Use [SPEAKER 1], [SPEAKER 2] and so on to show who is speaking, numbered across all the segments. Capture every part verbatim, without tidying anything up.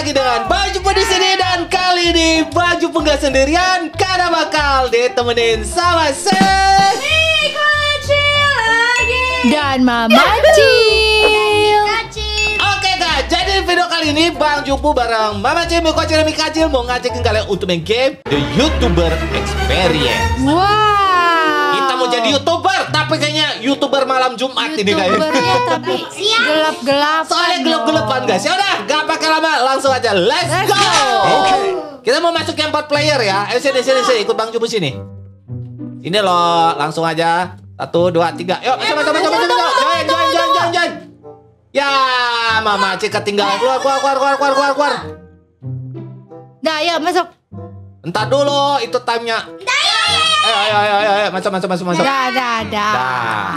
[SPEAKER 1] lagi dengan Baju Pun di sini, dan kali ini Baju Pun gak sendirian karena bakal ditemenin sama Sen,
[SPEAKER 2] Mikocil lagi
[SPEAKER 3] dan Mama Cil.
[SPEAKER 1] Oke guys, jadi video kali ini Bang Jupu bareng Mama Cil, Mikocil, dan Mikacil mau ngajakin kalian untuk main game The YouTuber Experience.
[SPEAKER 3] Wow.
[SPEAKER 1] Kita mau jadi YouTuber, tapi kayaknya YouTuber malam Jumat ini kayaknya.
[SPEAKER 3] YouTubernya tapi gelap-gelap.
[SPEAKER 1] Soalnya gelap-gelapan guys. Ya udah, gak pakai lama, langsung aja let's,
[SPEAKER 3] Let's
[SPEAKER 1] go.
[SPEAKER 3] go.
[SPEAKER 1] Okay. Kita mau masuk yang empat player ya. Eh sini sini sini, ikut Bang Jupu sini. Ini loh, langsung aja. Satu, dua, tiga. Yuk, masuk masuk masuk masuk. Join join join join join. Ya, Mama Cik ketinggalan. Keluar keluar keluar keluar keluar keluar keluar.
[SPEAKER 3] Dah, ya masuk.
[SPEAKER 1] Entar dulu, itu timenya. Ayo ayo ayo ayo, ayo. masuk masuk masuk masuk.
[SPEAKER 3] Dah, dah, dah.
[SPEAKER 1] Dah.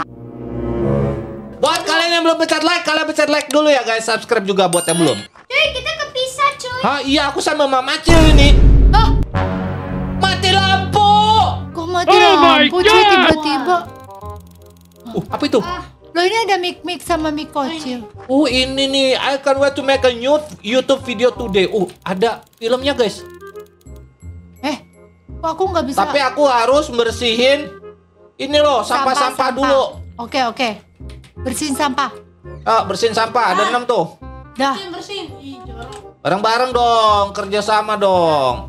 [SPEAKER 1] Buat kalian yang belum pencet like, kalian pencet like dulu ya guys. Subscribe juga buat yang belum.
[SPEAKER 2] Cuy, kita kepisah cuy.
[SPEAKER 1] Hah, iya aku sama Mama Cil ini.
[SPEAKER 3] Ah,
[SPEAKER 1] Mati lampu.
[SPEAKER 3] kok mati
[SPEAKER 4] Oh my
[SPEAKER 3] lampu cuy
[SPEAKER 4] God.
[SPEAKER 3] tiba-tiba?
[SPEAKER 1] Uh, apa itu?
[SPEAKER 3] Loh, ini ada Mik-Mik sama Mikocil.
[SPEAKER 1] Oh, ini nih. I can't wait to make a new YouTube video today. Uh, ada filmnya guys.
[SPEAKER 3] Eh, kok aku nggak bisa?
[SPEAKER 1] Tapi aku harus bersihin ini loh, sampah-sampah dulu.
[SPEAKER 3] Oke, oke. Bersihin sampah.
[SPEAKER 1] Ah, bersihin sampah. Ada enam tuh.
[SPEAKER 3] Dah.
[SPEAKER 2] Bersihin. Ih, jorok.
[SPEAKER 1] Bareng-bareng dong, kerjasama dong.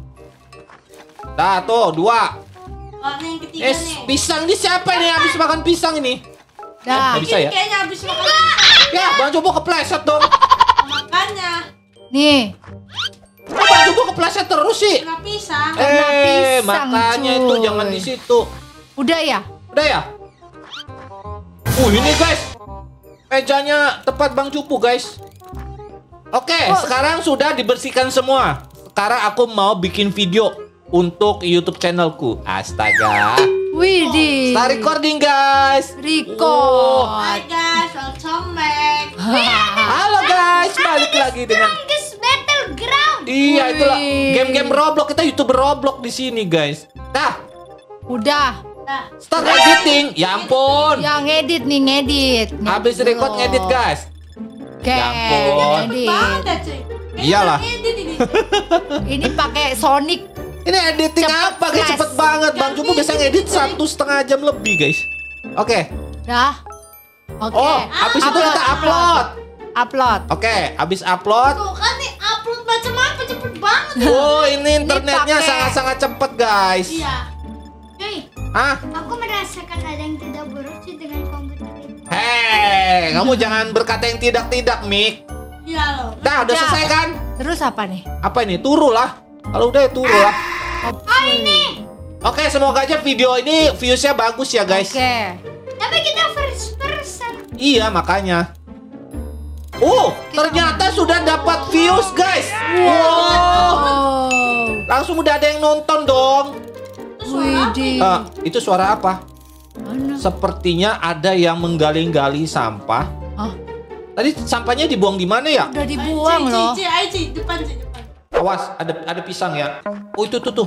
[SPEAKER 1] Dah tuh, dua.
[SPEAKER 2] Oh, ini yang ketiga
[SPEAKER 1] Eh,
[SPEAKER 2] nih.
[SPEAKER 1] pisang ini siapa nih habis makan pisang ini?
[SPEAKER 3] Dah.
[SPEAKER 1] Nggak bisa ya?
[SPEAKER 2] Kayaknya habis makan
[SPEAKER 1] Ya, Bang Jupu kepleset dong.
[SPEAKER 2] makannya.
[SPEAKER 3] Nih.
[SPEAKER 1] Kok Bang Jupu kepleset terus sih?
[SPEAKER 2] Kena pisang.
[SPEAKER 3] Kena
[SPEAKER 1] Eh,
[SPEAKER 3] pisang,
[SPEAKER 1] makanya
[SPEAKER 3] cuy.
[SPEAKER 1] itu jangan di situ.
[SPEAKER 3] Udah ya?
[SPEAKER 1] Udah ya? Uh, ini guys. Mejanya tepat Bang Jupu, guys. Oke,
[SPEAKER 3] Kok-
[SPEAKER 1] sekarang sudah dibersihkan semua. Sekarang aku mau bikin video untuk YouTube channelku. Astaga.
[SPEAKER 3] Widih.
[SPEAKER 1] Start recording, guys.
[SPEAKER 3] Record.
[SPEAKER 2] Hai guys, welcome back.
[SPEAKER 1] Halo guys, balik lagi dengan
[SPEAKER 2] Guys, Battleground.
[SPEAKER 1] Iya, itulah
[SPEAKER 3] Wih.
[SPEAKER 1] game-game Roblox. Kita YouTuber Roblox di sini, guys. Dah,
[SPEAKER 3] Udah.
[SPEAKER 2] Nah,
[SPEAKER 1] start editing. Ya ampun.
[SPEAKER 3] Yang ngedit nih, ngedit. Ngedit
[SPEAKER 1] Habis record
[SPEAKER 3] dulu.
[SPEAKER 1] ngedit, guys.
[SPEAKER 3] Oke,
[SPEAKER 1] Ya ampun.
[SPEAKER 3] ngedit.
[SPEAKER 2] banget cuy. Kayaknya
[SPEAKER 1] Iyalah.
[SPEAKER 2] edit ini.
[SPEAKER 3] Ini pakai Sonic.
[SPEAKER 1] Ini editing
[SPEAKER 3] Cepet,
[SPEAKER 1] apa guys?
[SPEAKER 3] guys.
[SPEAKER 1] Cepet banget. Bang Jupu bisa ngedit satu setengah jam lebih, guys. Oke.
[SPEAKER 3] Dah. Oke.
[SPEAKER 1] Oh, habis itu kita upload.
[SPEAKER 3] Upload.
[SPEAKER 1] Oke, habis upload.
[SPEAKER 2] Tuh kan nih upload macam apa cepet banget.
[SPEAKER 1] Oh, ini internetnya
[SPEAKER 3] pakai-
[SPEAKER 1] sangat-sangat cepet, guys.
[SPEAKER 2] Iya. Cuy,
[SPEAKER 1] Hah?
[SPEAKER 2] aku merasakan ada yang tidak buruk sih dengan komputer ini.
[SPEAKER 1] Hei, kamu jangan berkata yang tidak-tidak, Mik.
[SPEAKER 2] Iya loh.
[SPEAKER 1] Dah, udah
[SPEAKER 3] Udah.
[SPEAKER 1] selesai kan?
[SPEAKER 3] Terus apa nih?
[SPEAKER 1] Apa ini? Turu lah. Kalau udah ya turu lah.
[SPEAKER 2] Oh ini.
[SPEAKER 1] Oke, semoga aja video ini viewsnya bagus ya, guys.
[SPEAKER 3] Oke.
[SPEAKER 2] Tapi kita first person.
[SPEAKER 1] Iya, makanya. Oh, ternyata sudah dapat views, guys. Wow.
[SPEAKER 3] Oh.
[SPEAKER 1] Langsung udah ada yang nonton dong.
[SPEAKER 2] Itu suara apa?
[SPEAKER 3] Widih.
[SPEAKER 1] Ah, itu suara apa?
[SPEAKER 3] Mana?
[SPEAKER 1] Sepertinya ada yang menggali-gali sampah.
[SPEAKER 3] Hah?
[SPEAKER 1] Tadi sampahnya dibuang di mana ya?
[SPEAKER 3] Udah dibuang loh.
[SPEAKER 2] Cuy, cuy, cuy, depan cuy, depan.
[SPEAKER 1] Awas, ada ada pisang ya. Oh, itu tuh tuh.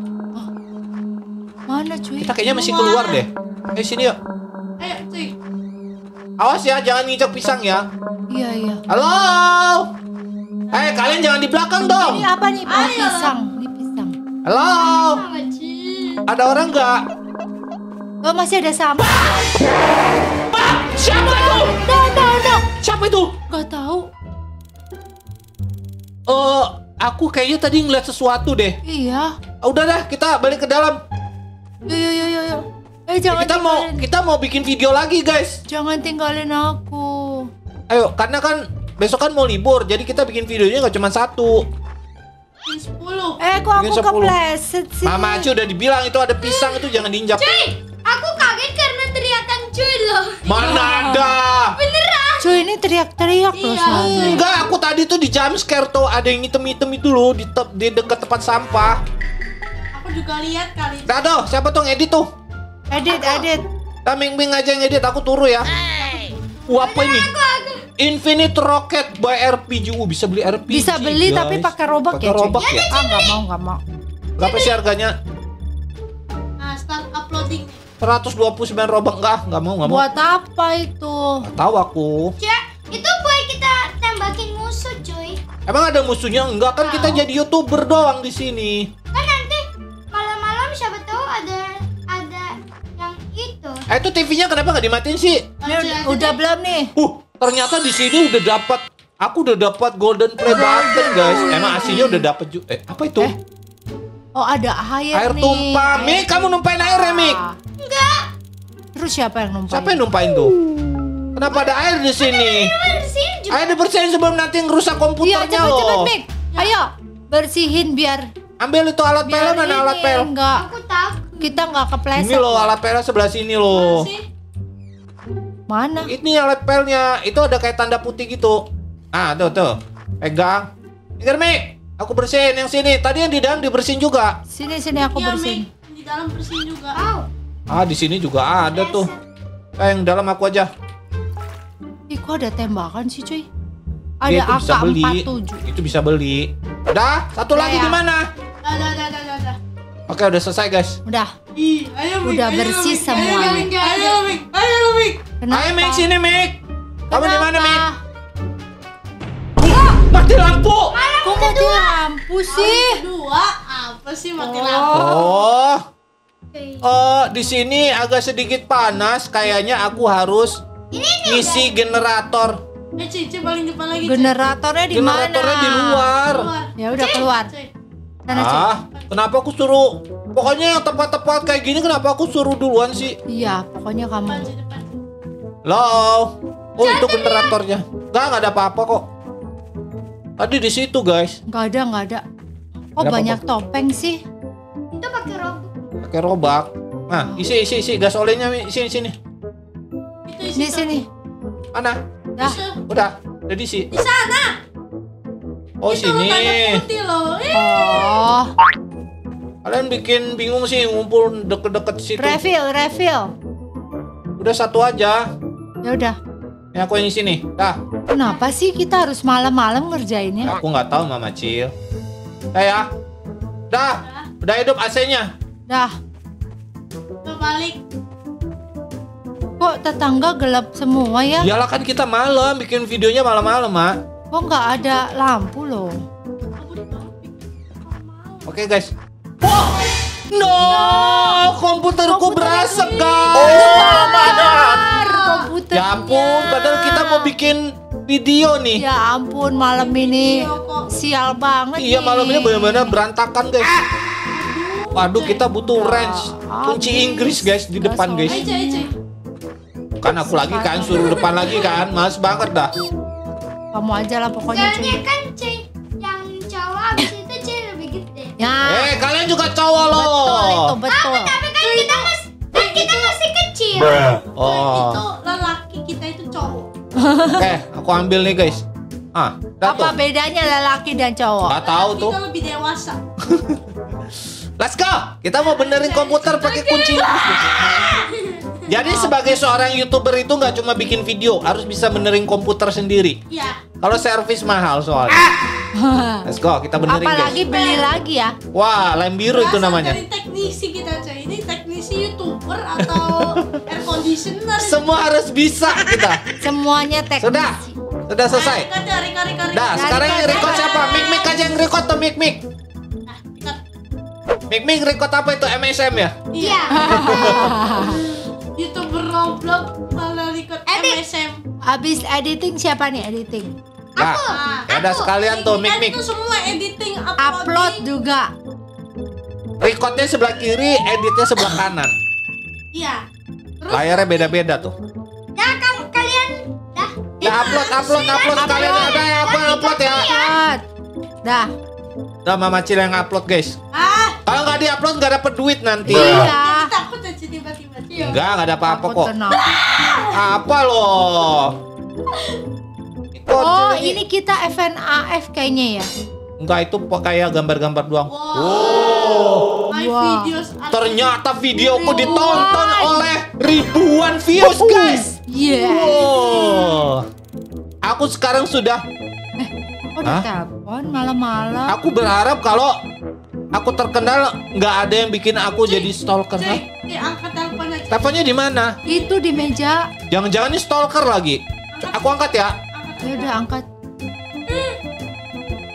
[SPEAKER 3] Mana cuy?
[SPEAKER 1] Kita kayaknya masih keluar deh. Eh, sini yuk.
[SPEAKER 2] Ayo cuy.
[SPEAKER 1] Awas ya, jangan nginjak pisang ya.
[SPEAKER 3] Iya, iya.
[SPEAKER 1] Halo. Eh, kalian jangan di belakang dong.
[SPEAKER 3] Ini apa nih? Oh,
[SPEAKER 2] Ayo.
[SPEAKER 3] pisang. Ini pisang.
[SPEAKER 1] Halo.
[SPEAKER 2] Sama cuy.
[SPEAKER 1] Ada orang nggak?
[SPEAKER 3] Oh, masih ada sampah.
[SPEAKER 1] Ah, siapa itu?
[SPEAKER 3] No, no, no.
[SPEAKER 1] Siapa itu?
[SPEAKER 3] Gak tahu.
[SPEAKER 1] Eh, aku kayaknya tadi ngeliat sesuatu deh.
[SPEAKER 3] Iya.
[SPEAKER 1] Ah, udah dah, kita balik ke dalam.
[SPEAKER 3] Yo, yo, yo, yo, yo. Eh, jangan
[SPEAKER 1] Kita mau
[SPEAKER 3] tinggalin.
[SPEAKER 1] kita mau bikin video lagi, guys.
[SPEAKER 3] Jangan tinggalin aku.
[SPEAKER 1] Ayo, karena kan besok kan mau libur, jadi kita bikin videonya nggak cuma satu.
[SPEAKER 2] Ini sepuluh.
[SPEAKER 3] Eh, kok
[SPEAKER 1] Bikin
[SPEAKER 3] aku
[SPEAKER 1] sepuluh.
[SPEAKER 3] kepleset sih?
[SPEAKER 1] Mama Aci udah dibilang itu ada pisang itu jangan diinjak.
[SPEAKER 2] Cuy, aku kaget karena teriakan cuy loh.
[SPEAKER 1] Mana ada?
[SPEAKER 2] Beneran.
[SPEAKER 3] Cuy, ini teriak-teriak loh
[SPEAKER 2] Iya.
[SPEAKER 3] soalnya.
[SPEAKER 1] Enggak, aku tadi tuh di jump scare tuh ada yang hitam-hitam itu loh di, te- di dekat tempat sampah.
[SPEAKER 2] Aku juga lihat kali.
[SPEAKER 1] Nah, tuh, siapa tuh ngedit tuh?
[SPEAKER 3] Edit, edit.
[SPEAKER 1] Nah, Ming-Ming aja yang ngedit, aku turu ya. Wah, apa ini? Infinite Rocket by R P G. Uh, bisa beli R P G.
[SPEAKER 3] Bisa beli
[SPEAKER 1] guys.
[SPEAKER 3] tapi pakai robak
[SPEAKER 1] Pakai
[SPEAKER 3] ya, cuy?
[SPEAKER 1] robak ya?
[SPEAKER 3] Ah, nggak mau, nggak mau.
[SPEAKER 1] Berapa sih harganya?
[SPEAKER 2] Nah, start uploading.
[SPEAKER 1] seratus dua puluh sembilan robak. Enggak, enggak mau, enggak mau.
[SPEAKER 3] Buat apa itu?
[SPEAKER 1] Nggak tahu aku.
[SPEAKER 2] Cek, itu buat kita tembakin musuh cuy.
[SPEAKER 1] Emang ada musuhnya? Enggak kan kita jadi YouTuber doang di sini.
[SPEAKER 2] Kan nanti malam-malam siapa tahu ada ada yang itu.
[SPEAKER 1] Eh itu T V-nya kenapa nggak dimatiin sih?
[SPEAKER 3] Ini udah, udah belum nih?
[SPEAKER 1] Uh, ternyata di sini udah dapat. Aku udah dapat golden play button guys. Emang aslinya udah dapat juga. Eh apa itu?
[SPEAKER 3] Eh, Oh ada air,
[SPEAKER 1] Air
[SPEAKER 3] nih.
[SPEAKER 1] tumpah. Mik, kamu numpain air ya Mik?
[SPEAKER 2] Enggak.
[SPEAKER 3] Terus siapa yang numpang?
[SPEAKER 1] Siapa yang numpain tuh? Kenapa ada air di sini?
[SPEAKER 2] Bersihin juga.
[SPEAKER 1] Ayo dibersihin sebelum nanti ngerusak
[SPEAKER 3] Iya
[SPEAKER 1] komputernya
[SPEAKER 3] cepet-cepet
[SPEAKER 1] loh.
[SPEAKER 3] Mik. Ayo bersihin biar
[SPEAKER 1] Ambil itu alat pel
[SPEAKER 3] biar
[SPEAKER 1] mana alat
[SPEAKER 3] ini
[SPEAKER 1] pel?
[SPEAKER 3] enggak
[SPEAKER 2] Aku takut.
[SPEAKER 3] kita nggak kepleset.
[SPEAKER 1] Ini loh alat pelnya sebelah sini loh.
[SPEAKER 3] Mana?
[SPEAKER 1] Ini alat pelnya. Itu ada kayak tanda putih gitu. Ah tuh tuh. Pegang. Dengar Mik. Aku bersihin yang sini. Tadi yang di dalam dibersihin juga.
[SPEAKER 3] Sini sini aku
[SPEAKER 4] Iya,
[SPEAKER 3] bersihin.
[SPEAKER 4] Mik. Di dalam bersihin juga.
[SPEAKER 2] Au.
[SPEAKER 1] Ah di sini juga ada tuh. Eh, yang dalam aku aja.
[SPEAKER 3] Ih kok ada tembakan sih cuy?
[SPEAKER 1] Dia
[SPEAKER 3] Ada
[SPEAKER 1] itu bisa
[SPEAKER 3] A K
[SPEAKER 1] beli.
[SPEAKER 3] empat puluh tujuh.
[SPEAKER 1] Itu bisa beli. Udah, satu
[SPEAKER 3] Udah
[SPEAKER 1] lagi
[SPEAKER 3] ya?
[SPEAKER 1] di mana?
[SPEAKER 4] Dah, dah, dah, dah, dah, dah.
[SPEAKER 1] Oke, udah selesai guys.
[SPEAKER 3] Udah.
[SPEAKER 4] Ih, ayo Mik.
[SPEAKER 3] Udah
[SPEAKER 4] ayo,
[SPEAKER 3] bersih
[SPEAKER 4] Mik.
[SPEAKER 3] semuanya.
[SPEAKER 4] Ayo Mik, ayo Mik. Ayo Mik.
[SPEAKER 3] Kenapa?
[SPEAKER 1] Ayo Mik, sini Mik. Kamu di mana Mik?
[SPEAKER 3] Kenapa?
[SPEAKER 1] Uh, mati lampu.
[SPEAKER 3] Kok mati lampu sih?
[SPEAKER 4] Kedua, apa sih mati
[SPEAKER 3] Oh.
[SPEAKER 4] lampu?
[SPEAKER 1] Oh.
[SPEAKER 2] Oke.
[SPEAKER 1] Oh, di sini agak sedikit panas. Kayaknya aku harus ngisi generator.
[SPEAKER 4] Eh, Ci, Ci, paling depan lagi, Ci.
[SPEAKER 3] Generatornya di mana?
[SPEAKER 1] Generatornya di luar.
[SPEAKER 4] Keluar.
[SPEAKER 3] Ya udah keluar.
[SPEAKER 4] Ci.
[SPEAKER 3] Sana Ci.
[SPEAKER 1] Ah, kenapa aku suruh? Pokoknya yang tepat-tepat kayak gini kenapa aku suruh duluan sih?
[SPEAKER 3] Iya, pokoknya kamu.
[SPEAKER 4] Depan, Ci, depan.
[SPEAKER 1] Halo. Oh, itu generatornya. Enggak, enggak ada apa-apa kok. Tadi di situ, guys.
[SPEAKER 3] Nggak ada, nggak ada. Oh
[SPEAKER 1] Ada
[SPEAKER 3] banyak
[SPEAKER 1] apa-apa.
[SPEAKER 3] topeng sih.
[SPEAKER 2] Itu pakai robot.
[SPEAKER 1] Pakai robak. Nah, isi isi isi gas olehnya Mi. Sini sini.
[SPEAKER 4] Itu isi
[SPEAKER 3] Sini sini.
[SPEAKER 1] Mana?
[SPEAKER 3] Dah.
[SPEAKER 4] Itu.
[SPEAKER 1] Udah, udah diisi.
[SPEAKER 4] Di sana.
[SPEAKER 1] Oh,
[SPEAKER 4] Itu lo tanda
[SPEAKER 1] sini.
[SPEAKER 4] putih loh. Eh,
[SPEAKER 3] Oh,
[SPEAKER 1] Kalian bikin bingung sih ngumpul deket-deket situ.
[SPEAKER 3] refill, refill.
[SPEAKER 1] Udah satu aja.
[SPEAKER 3] Ya udah.
[SPEAKER 1] Ini aku yang isi nih. Dah.
[SPEAKER 3] Kenapa sih kita harus malam-malam ngerjainnya?
[SPEAKER 1] Aku nggak tahu Mama Cil. Dah ya. Dah. Udah hidup A C-nya.
[SPEAKER 3] Dah.
[SPEAKER 4] Kebalik.
[SPEAKER 3] Kok tetangga gelap semua ya?
[SPEAKER 1] Iyalah kan kita malam bikin videonya malam-malam, Mak.
[SPEAKER 3] Kok nggak ada lampu loh?
[SPEAKER 4] Aku tahu, pikir kamu mau.
[SPEAKER 1] Oke, guys. Wah! No, komputerku
[SPEAKER 3] Komputernya
[SPEAKER 1] berasap,
[SPEAKER 3] kering.
[SPEAKER 1] guys.
[SPEAKER 3] Oh my god. Komputer.
[SPEAKER 1] Ya ampun, padahal kita mau bikin video nih.
[SPEAKER 3] Ya ampun, malam ini
[SPEAKER 4] Video kok.
[SPEAKER 3] sial banget
[SPEAKER 1] Iya,
[SPEAKER 3] nih.
[SPEAKER 1] malam ini benar-benar berantakan, guys. Waduh, kita butuh wrench, kunci
[SPEAKER 3] Habis.
[SPEAKER 1] Inggris, guys, di depan, guys.
[SPEAKER 4] Ayo, Ci, ayo, Ci.
[SPEAKER 1] Kan aku lagi kan suruh depan lagi kan, males banget dah.
[SPEAKER 3] Kamu aja lah pokoknya
[SPEAKER 2] Soalnya
[SPEAKER 3] cuy.
[SPEAKER 2] kan C yang cowok abis itu C lebih gede.
[SPEAKER 3] Ya.
[SPEAKER 1] Eh, kalian juga cowok loh.
[SPEAKER 3] Betul itu, betul.
[SPEAKER 2] Tapi kan kita masih kan kita masih kecil.
[SPEAKER 1] Oh,
[SPEAKER 4] Itu lelaki kita itu cowok.
[SPEAKER 1] oke, aku ambil nih, guys. Ah, dah
[SPEAKER 3] Apa
[SPEAKER 1] tuh.
[SPEAKER 3] bedanya lelaki dan cowok?
[SPEAKER 1] Gak tahu tuh.
[SPEAKER 4] Kita lebih dewasa.
[SPEAKER 1] Let's go. Kita mau benerin komputer pakai kunci Inggris. Jadi sebagai seorang YouTuber itu nggak cuma bikin video, harus bisa benerin komputer sendiri.
[SPEAKER 4] Iya.
[SPEAKER 1] Kalau servis mahal soalnya. Let's go, kita benerin
[SPEAKER 3] Apalagi
[SPEAKER 1] guys.
[SPEAKER 3] beli lagi ya?
[SPEAKER 1] Wah, lem biru itu
[SPEAKER 4] Berasal
[SPEAKER 1] namanya.
[SPEAKER 4] dari teknisi kita, Ci. Ini teknisi YouTuber atau air conditioner.
[SPEAKER 1] Semua harus bisa kita.
[SPEAKER 3] Semuanya teknisi.
[SPEAKER 1] Sudah, sudah selesai.
[SPEAKER 4] Record, ya, record, record,
[SPEAKER 1] Dah,
[SPEAKER 4] record.
[SPEAKER 1] sekarang yang record siapa? Mik Mik aja yang record tuh Mik Mik.
[SPEAKER 4] Nah, record.
[SPEAKER 1] Mik Mik record apa itu M S M ya?
[SPEAKER 2] Iya.
[SPEAKER 4] YouTuber Roblox malah record M S M.
[SPEAKER 3] Habis editing siapa nih editing?
[SPEAKER 1] Nah,
[SPEAKER 4] Ah,
[SPEAKER 1] ya ada sekalian tuh Mik
[SPEAKER 4] Kan
[SPEAKER 1] Mik.
[SPEAKER 4] itu semua editing
[SPEAKER 3] Upload
[SPEAKER 4] uploading.
[SPEAKER 3] juga.
[SPEAKER 1] Recordnya sebelah kiri, editnya sebelah kanan.
[SPEAKER 4] Iya. Terus
[SPEAKER 1] Layarnya beda-beda tuh.
[SPEAKER 2] Dah kamu kalian dah.
[SPEAKER 1] Ya upload, upload, upload sekalian ada ya, aku yang upload ya.
[SPEAKER 3] Upload. Dah.
[SPEAKER 1] Udah Mama Cil yang upload guys.
[SPEAKER 4] ah,
[SPEAKER 1] Kalau nggak diupload nggak dapet duit nanti.
[SPEAKER 3] Iya.
[SPEAKER 4] takut aja tiba-tiba. Ci.
[SPEAKER 1] Enggak, nggak ada apa-apa
[SPEAKER 3] Takut
[SPEAKER 1] kok.
[SPEAKER 3] kena.
[SPEAKER 1] Apa loh? Itu
[SPEAKER 3] Oh,
[SPEAKER 1] Cil,
[SPEAKER 3] ini kita F N A F kayaknya ya.
[SPEAKER 1] enggak, itu kayak gambar-gambar doang.
[SPEAKER 4] Wow.
[SPEAKER 1] Oh,
[SPEAKER 4] My
[SPEAKER 3] Wah.
[SPEAKER 4] videos are-
[SPEAKER 1] ternyata videoku ditonton oleh ribuan views guys.
[SPEAKER 3] Iya.
[SPEAKER 1] Wow. Aku sekarang sudah,
[SPEAKER 3] Oh,
[SPEAKER 1] Hah?
[SPEAKER 3] ditelepon malam-malam.
[SPEAKER 1] aku berharap kalau aku terkenal nggak ada yang bikin aku jadi stalker. Hah?
[SPEAKER 4] Ci, Ci, angkat telepon aja.
[SPEAKER 1] Teleponnya di mana?
[SPEAKER 3] Itu di meja.
[SPEAKER 1] Jangan-jangan ini stalker lagi. Aku angkat ya.
[SPEAKER 4] Angkat.
[SPEAKER 3] Ya udah angkat.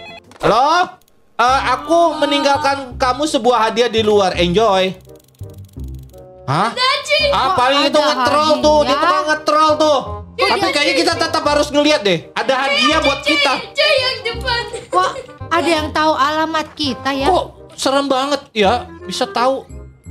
[SPEAKER 1] Halo? Eh, aku meninggalkan kamu sebuah hadiah di luar. Enjoy. Hah?
[SPEAKER 4] Daci.
[SPEAKER 1] Ah,
[SPEAKER 3] Kok
[SPEAKER 1] paling itu
[SPEAKER 3] ada
[SPEAKER 1] nge-troll tuh. Dia
[SPEAKER 3] hadiah?
[SPEAKER 1] tukang nge-troll tuh.
[SPEAKER 3] Kok
[SPEAKER 1] Tapi
[SPEAKER 3] dia-
[SPEAKER 1] kayaknya kita tetap harus ngeliat deh. Ada hadiah buat kita.
[SPEAKER 4] Cuy yang depan.
[SPEAKER 3] Kok ada yang tahu alamat kita ya?
[SPEAKER 1] Kok serem banget ya? Bisa tahu.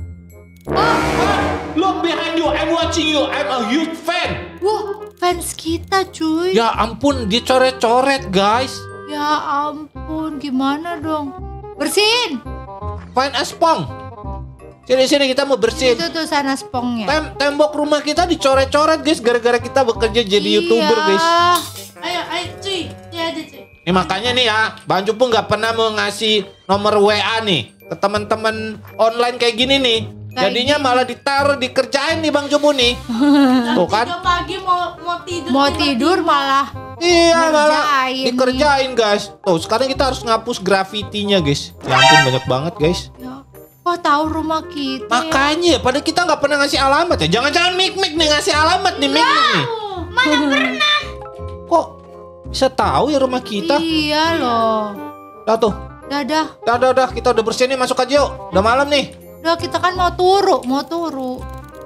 [SPEAKER 1] Look behind you. I'm watching you. I'm a huge fan.
[SPEAKER 3] Wah, fans kita cuy.
[SPEAKER 1] Ya ampun, dia coret-coret guys.
[SPEAKER 3] Ya ampun, gimana dong? Bersihin.
[SPEAKER 1] Find a spong. Sini sini kita mau bersihin.
[SPEAKER 3] Itu tuh sana spongnya.
[SPEAKER 1] Tem tembok rumah kita dicoret-coret guys gara-gara kita bekerja jadi
[SPEAKER 3] Iya.
[SPEAKER 1] YouTuber guys.
[SPEAKER 4] Ayo, ayo cuy. Cuy aja cuy.
[SPEAKER 1] Ini makanya nih ya, Bang Cupu nggak pernah mau ngasih nomor W A nih ke teman-teman online kayak gini nih.
[SPEAKER 3] Kayak
[SPEAKER 1] Jadinya
[SPEAKER 3] gini.
[SPEAKER 1] malah ditaruh dikerjain nih Bang Cupu nih.
[SPEAKER 4] Jam
[SPEAKER 1] Tuh kan?
[SPEAKER 4] tiga pagi mau mau tidur.
[SPEAKER 3] Mau
[SPEAKER 4] tiba-tiba.
[SPEAKER 3] tidur malah.
[SPEAKER 1] Iya malah
[SPEAKER 3] Ngerjain
[SPEAKER 1] dikerjain guys. Tuh sekarang kita harus ngapus grafitinya guys. Ya ampun banyak banget guys.
[SPEAKER 3] Ya, kok tahu rumah kita? ya?
[SPEAKER 1] Makanya pada kita nggak pernah ngasih alamat ya. Jangan-jangan Mik-Mik nih ngasih alamat nih Mik-Mik nih.
[SPEAKER 2] Mana pernah?
[SPEAKER 1] Kok bisa tahu ya rumah kita?
[SPEAKER 3] Iya loh.
[SPEAKER 1] Dah tuh.
[SPEAKER 3] Dadah.
[SPEAKER 1] Dah, dah, dah. Kita udah bersih nih, masuk aja yuk. Udah malam nih.
[SPEAKER 3] Udah kita kan mau turu, mau turu.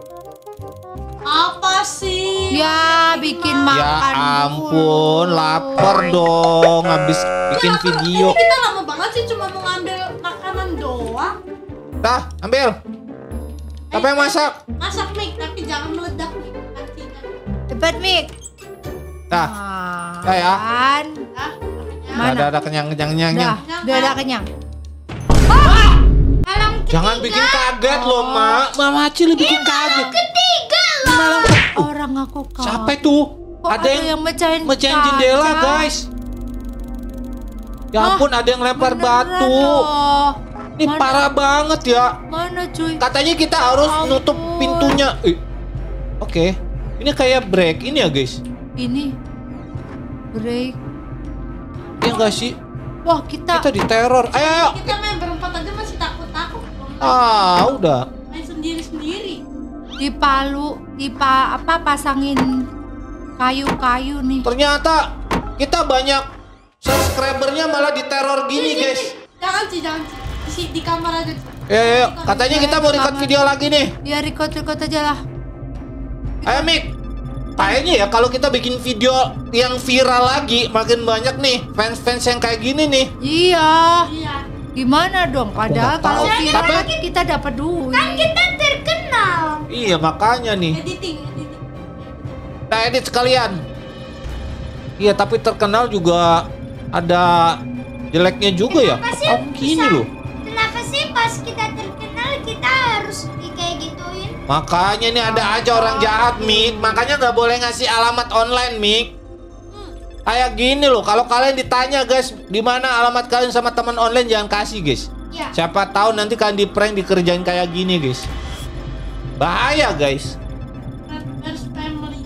[SPEAKER 4] Apa sih?
[SPEAKER 3] Ya, bikin makan
[SPEAKER 1] Ya ampun,
[SPEAKER 3] dulu.
[SPEAKER 1] lapar dong. Habis bikin
[SPEAKER 4] Lapar.
[SPEAKER 1] video.
[SPEAKER 4] Ini kita lama banget sih cuma mau ngambil makanan doang.
[SPEAKER 1] Dah, ambil. Siapa yang masak?
[SPEAKER 4] Masak Mik, tapi jangan meledak Mik. Nantinya.
[SPEAKER 3] Cepat, Mik.
[SPEAKER 1] Dah.
[SPEAKER 3] Nah,
[SPEAKER 1] Dah ya.
[SPEAKER 3] kan.
[SPEAKER 4] Dah.
[SPEAKER 3] Mana?
[SPEAKER 1] Ada ada kenyang kenyang kenyang.
[SPEAKER 3] Udah,
[SPEAKER 1] kenyang.
[SPEAKER 3] udah ada kenyang.
[SPEAKER 2] Malam
[SPEAKER 1] Jangan bikin kaget loh, Mak. Mama Acil bikin kaget.
[SPEAKER 2] ketiga loh.
[SPEAKER 1] Malam
[SPEAKER 3] Orang aku kaget.
[SPEAKER 1] siapa itu?
[SPEAKER 3] Kok
[SPEAKER 1] Ada yang
[SPEAKER 3] mecahin
[SPEAKER 1] mecahin
[SPEAKER 3] kaca?
[SPEAKER 1] jendela, guys. Ya
[SPEAKER 3] Hah?
[SPEAKER 1] ampun, ada yang lempar
[SPEAKER 3] Beneran
[SPEAKER 1] batu.
[SPEAKER 3] loh.
[SPEAKER 1] Ini
[SPEAKER 3] Mana?
[SPEAKER 1] parah banget ya.
[SPEAKER 3] Mana cuy?
[SPEAKER 1] Katanya kita harus
[SPEAKER 3] Ampun.
[SPEAKER 1] nutup pintunya. Eh, Oke. Ini kayak break ini ya, guys.
[SPEAKER 3] Ini break.
[SPEAKER 1] Ya enggak sih?
[SPEAKER 3] Wah, kita,
[SPEAKER 1] Kita diteror. Ayo, ayo.
[SPEAKER 4] Kita main berempat aja masih takut-takut.
[SPEAKER 1] Ah, udah.
[SPEAKER 4] Main sendiri-sendiri.
[SPEAKER 3] di Palu, di pa, apa pasangin kayu-kayu nih.
[SPEAKER 1] Ternyata kita banyak subscribernya malah diteror gini,
[SPEAKER 4] Sini,
[SPEAKER 1] guys.
[SPEAKER 4] sini. Jangan sih, jangan sih. Di, si- di kamar aja. Ci.
[SPEAKER 1] Ya, ya, ya. Katanya kita mau record video lagi nih.
[SPEAKER 3] Ya record-record aja lah.
[SPEAKER 1] Ayo, Mik. Kayaknya ya kalau kita bikin video yang viral lagi, makin banyak nih fans-fans yang kayak gini nih.
[SPEAKER 3] Iya.
[SPEAKER 4] Iya.
[SPEAKER 3] Gimana dong? Padahal
[SPEAKER 1] nggak
[SPEAKER 3] kalau
[SPEAKER 1] tahu.
[SPEAKER 3] viral
[SPEAKER 1] Tapi-
[SPEAKER 3] kan kita dapat duit.
[SPEAKER 2] Kan kita terkenal.
[SPEAKER 1] Iya, makanya nih.
[SPEAKER 4] Editing, editing.
[SPEAKER 1] Kita edit sekalian. Iya, tapi terkenal juga ada jeleknya juga ya.
[SPEAKER 2] Kenapa sih
[SPEAKER 1] Oh, gini
[SPEAKER 2] bisa-
[SPEAKER 1] loh.
[SPEAKER 2] Kenapa sih pas kita terkenal kita harus di kayak gituin?
[SPEAKER 1] Makanya nih ada aja orang jahat, Mik. Makanya nggak boleh ngasih alamat online, Mik. Kayak gini loh, kalau kalian ditanya guys, di mana alamat kalian sama teman online jangan kasih guys.
[SPEAKER 2] Ya.
[SPEAKER 1] Siapa tahu nanti kalian di prank dikerjain kayak gini guys. Bahaya guys.
[SPEAKER 4] Harus family.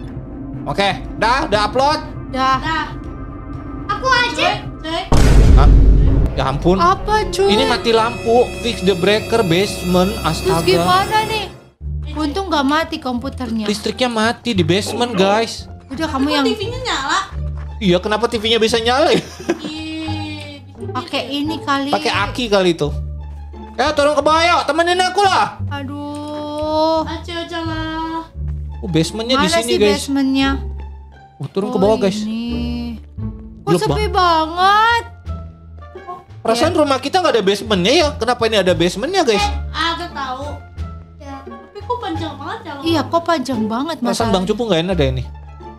[SPEAKER 1] Oke, dah, udah upload.
[SPEAKER 3] Dah.
[SPEAKER 4] Dah.
[SPEAKER 2] Aku aja.
[SPEAKER 4] Cuy, cuy.
[SPEAKER 1] Hah? Ya ampun.
[SPEAKER 3] Apa cuy?
[SPEAKER 1] Ini mati lampu, fix the breaker basement.
[SPEAKER 3] Terus
[SPEAKER 1] Astaga.
[SPEAKER 3] gimana nih? Untung nggak mati komputernya.
[SPEAKER 1] Listriknya mati di basement guys.
[SPEAKER 3] Udah kamu
[SPEAKER 4] Kok
[SPEAKER 3] yang
[SPEAKER 4] T V-nya nyala?
[SPEAKER 1] Iya, kenapa T V-nya bisa nyala ya?
[SPEAKER 4] Ih, bisa
[SPEAKER 3] pakai
[SPEAKER 4] gitu.
[SPEAKER 3] ini kali.
[SPEAKER 1] Pakai aki kali itu. Eh, turun ke bawah yuk, temenin aku lah.
[SPEAKER 3] Aduh.
[SPEAKER 4] Aja aja lah.
[SPEAKER 1] Oh, basementnya di
[SPEAKER 3] Mana
[SPEAKER 1] sini
[SPEAKER 3] sih
[SPEAKER 1] guys.
[SPEAKER 3] basementnya?
[SPEAKER 1] Oh, turun ke bawah
[SPEAKER 3] Oh,
[SPEAKER 1] guys.
[SPEAKER 3] Ini. Kok
[SPEAKER 1] Gelap
[SPEAKER 3] sepi banget?
[SPEAKER 1] Perasaan rumah kita nggak ada basementnya ya? Kenapa ini ada basementnya guys?
[SPEAKER 4] Ada tahu.
[SPEAKER 2] Ya.
[SPEAKER 4] Tapi kok panjang banget ya lo?
[SPEAKER 3] Iya, kok panjang banget
[SPEAKER 1] Perasaan
[SPEAKER 3] masalahnya.
[SPEAKER 1] Bang Cupu nggak enak deh ini.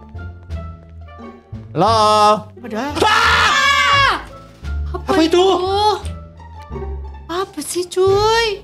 [SPEAKER 1] Halo.
[SPEAKER 3] Padahal. Apa,
[SPEAKER 1] Apa itu?
[SPEAKER 3] Apa sih cuy?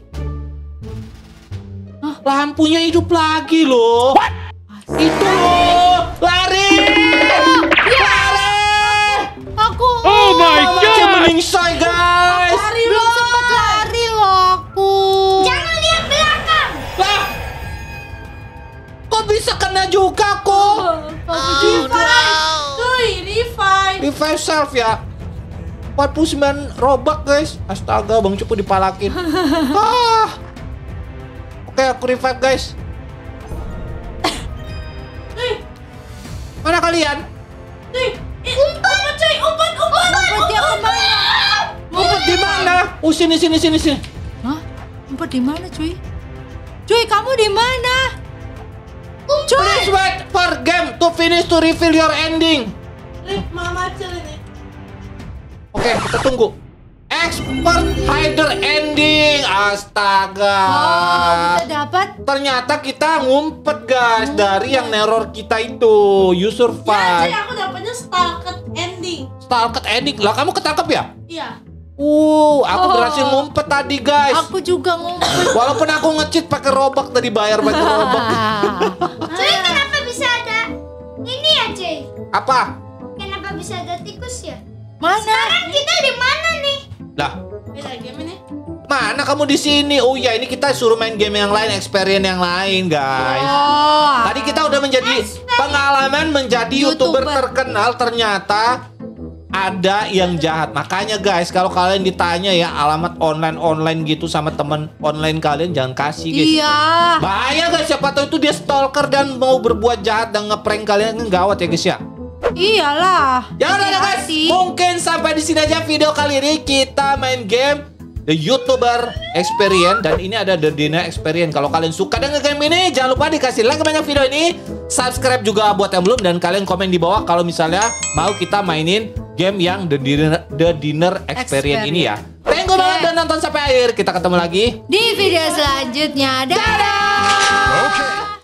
[SPEAKER 1] Lampunya hidup lagi loh. Itu loh. Lari. Lari.
[SPEAKER 3] Aku.
[SPEAKER 1] Oh my god. Meningsai guys.
[SPEAKER 4] Lari
[SPEAKER 3] Belum
[SPEAKER 4] lo.
[SPEAKER 3] sempat lari loh aku.
[SPEAKER 2] Jangan lihat belakang.
[SPEAKER 1] Lah. Kok bisa kena juga kok?
[SPEAKER 4] Revive. Cuy, revive.
[SPEAKER 1] Revive self ya. empat puluh sembilan robak guys. Astaga, Bang Cupu dipalakin. ah. Oke, aku revive guys.
[SPEAKER 4] Cuy,
[SPEAKER 1] Mana kalian?
[SPEAKER 4] cuy. Eh, umpan cuy, umpan, umpan.
[SPEAKER 3] Umpat dia kemana?
[SPEAKER 1] Oh sini sini sini sini.
[SPEAKER 3] Hah? Ngumpet di mana, cuy? Cuy, kamu di mana? Cuy.
[SPEAKER 1] Please wait for game to finish to reveal your ending.
[SPEAKER 4] Rip mama Acil ini.
[SPEAKER 1] Oke, kita tunggu. Expert hider ending. Astaga.
[SPEAKER 3] Oh, kita dapat.
[SPEAKER 1] Ternyata kita ngumpet guys dari yang neror kita itu. You
[SPEAKER 4] Ya, Cuy,
[SPEAKER 1] survive.
[SPEAKER 4] aku dapatnya stalker ending.
[SPEAKER 1] Stalker ending. Lah kamu ketangkep ya?
[SPEAKER 4] Iya.
[SPEAKER 1] Uh, aku
[SPEAKER 3] Oh.
[SPEAKER 1] berhasil ngumpet tadi guys.
[SPEAKER 3] Aku juga ngumpet.
[SPEAKER 1] Walaupun aku nge-cheat pakai robak tadi bayar pakai robak.
[SPEAKER 2] Cuy, kenapa bisa ada ini ya, cuy?
[SPEAKER 1] Apa?
[SPEAKER 2] Kenapa bisa ada tikus ya?
[SPEAKER 3] Mana?
[SPEAKER 2] Sekarang kita di mana nih?
[SPEAKER 1] Lah,
[SPEAKER 4] Beda game ini.
[SPEAKER 1] mana kamu di sini? Oh ya, ini kita suruh main game yang lain, experience yang lain, guys.
[SPEAKER 3] Oh.
[SPEAKER 1] Tadi kita udah menjadi pengalaman menjadi YouTuber,
[SPEAKER 3] YouTuber.
[SPEAKER 1] terkenal, ternyata ada yang jahat. Makanya guys, kalau kalian ditanya ya alamat online-online gitu sama teman online kalian, jangan kasih guys.
[SPEAKER 3] Iya.
[SPEAKER 1] Bahaya guys, siapa tahu itu dia stalker dan mau berbuat jahat dan ngeprank kalian, kan gawat ya guys ya.
[SPEAKER 3] Iyalah.
[SPEAKER 1] Ya udah ya, guys,
[SPEAKER 3] Hati-hati.
[SPEAKER 1] mungkin sampai di sini aja video kali ini. Kita main game The YouTuber Experience, dan ini ada The Dinner Experience. Kalau kalian suka dengan game ini, jangan lupa dikasih like banyak video ini, subscribe juga buat yang belum, dan kalian komen di bawah kalau misalnya mau kita mainin game yang The Dinner The Dinner Experience,
[SPEAKER 3] Experience.
[SPEAKER 1] ini ya. Thank you banget dan nonton sampai akhir. Kita ketemu lagi
[SPEAKER 3] Di video selanjutnya. Dadah.
[SPEAKER 5] Okay.